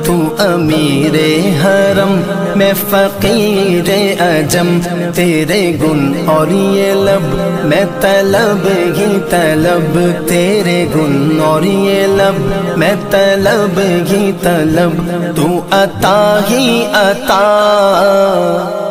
तू अमीरे हरम मैं फ़कीरे अजम, तेरे गुण और ये लब मैं तलब ही तलब, तेरे गुण और ये लब मैं तलब ही तलब, तू अता ही अता।